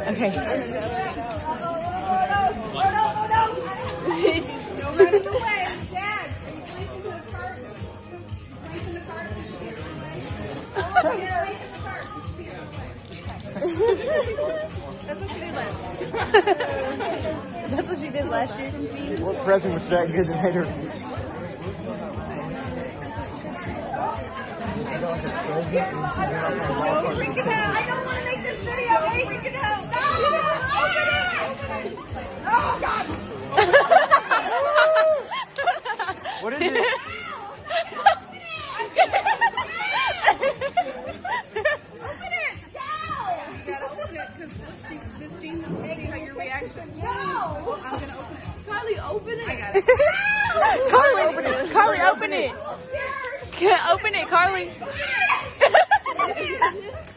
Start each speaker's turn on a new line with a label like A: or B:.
A: Okay.
B: No running away. Dad, are you placing the cart? Placing the cart? Oh, yeah, placing the cart. That's what she did last year.
A: That's what she did last year.
C: What present was that good that made her?
B: No freaking out. I don't want to make this video. No freaking out. No, open it. Oh, God.
C: What is it?
B: Open it. Go. You gotta open it because this Jean wants to see how your reaction. No. I'm gonna open it. Carly, open it. I got it.
A: Carly, open it. Carly, open it. Can't open it, Carly.
B: Open it.